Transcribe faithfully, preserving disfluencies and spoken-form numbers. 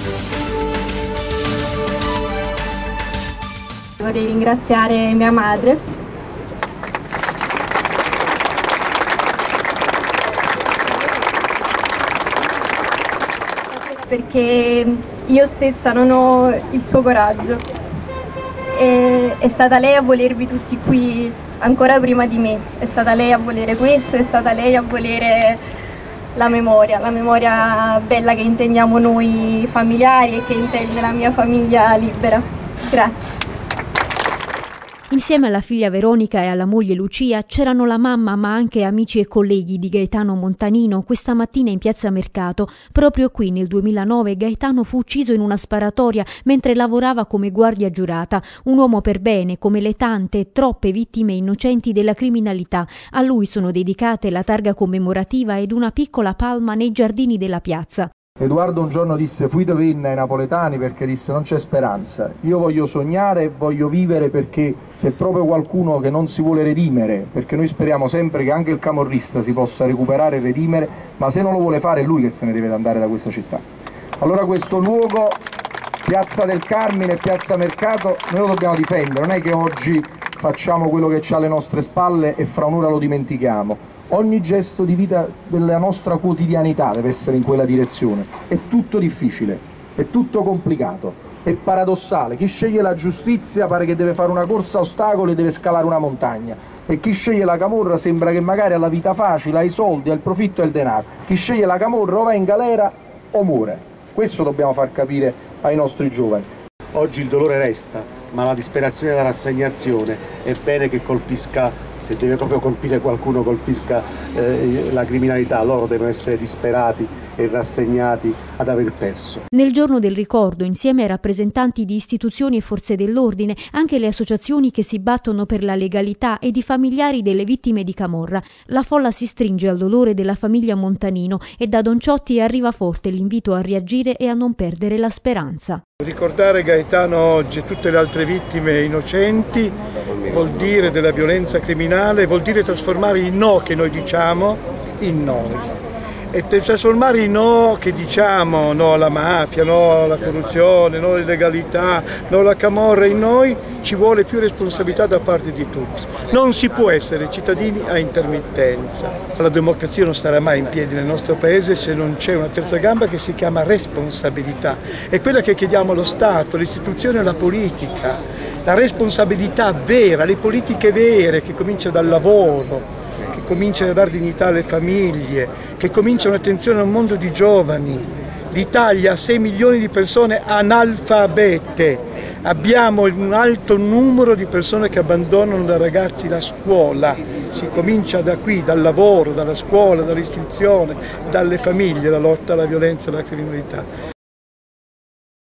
Vorrei ringraziare mia madre perché io stessa non ho il suo coraggio e è stata lei a volervi tutti qui ancora prima di me, è stata lei a volere questo, è stata lei a volere la memoria, la memoria bella che intendiamo noi familiari e che intende la mia famiglia libera. Grazie. Insieme alla figlia Veronica e alla moglie Lucia c'erano la mamma ma anche amici e colleghi di Gaetano Montanino questa mattina in piazza Mercato. Proprio qui nel duemilanove Gaetano fu ucciso in una sparatoria mentre lavorava come guardia giurata. Un uomo per bene come le tante e troppe vittime innocenti della criminalità. A lui sono dedicate la targa commemorativa ed una piccola palma nei giardini della piazza. Edoardo un giorno disse fuite vinna ai napoletani perché disse non c'è speranza, io voglio sognare e voglio vivere perché se proprio qualcuno che non si vuole redimere, perché noi speriamo sempre che anche il camorrista si possa recuperare e redimere, ma se non lo vuole fare è lui che se ne deve andare da questa città. Allora questo luogo, Piazza del Carmine, Piazza Mercato, noi lo dobbiamo difendere, non è che oggi facciamo quello che c'ha alle nostre spalle e fra un'ora lo dimentichiamo. Ogni gesto di vita della nostra quotidianità deve essere in quella direzione. È tutto difficile, è tutto complicato, è paradossale. Chi sceglie la giustizia pare che deve fare una corsa a ostacoli e deve scalare una montagna. E chi sceglie la camorra sembra che magari ha la vita facile, ha i soldi, ha il profitto e il denaro. Chi sceglie la camorra o va in galera o muore. Questo dobbiamo far capire ai nostri giovani. Oggi il dolore resta, ma la disperazione e la rassegnazione è bene che colpisca, se deve proprio colpire qualcuno, colpisca eh, la criminalità. Loro devono essere disperati e rassegnati ad aver perso. Nel giorno del ricordo, insieme ai rappresentanti di istituzioni e forze dell'ordine, anche le associazioni che si battono per la legalità ed i familiari delle vittime di camorra, la folla si stringe al dolore della famiglia Montanino e da Don Ciotti arriva forte l'invito a reagire e a non perdere la speranza. Ricordare Gaetano oggi e tutte le altre vittime innocenti vuol dire della violenza criminale, vuol dire trasformare i no che noi diciamo in noi. E trasformare i no che diciamo, no alla mafia, no alla corruzione, no all'illegalità, no alla camorra in noi, ci vuole più responsabilità da parte di tutti. Non si può essere cittadini a intermittenza. La democrazia non starà mai in piedi nel nostro paese se non c'è una terza gamba che si chiama responsabilità. È quella che chiediamo allo Stato, alle istituzioni e alla politica. La responsabilità vera, le politiche vere che cominciano dal lavoro, che cominciano a dare dignità alle famiglie, che cominciano attenzione a un mondo di giovani. L'Italia ha sei milioni di persone analfabete, abbiamo un alto numero di persone che abbandonano da ragazzi la scuola. Si comincia da qui, dal lavoro, dalla scuola, dall'istruzione, dalle famiglie, la lotta alla violenza e alla criminalità.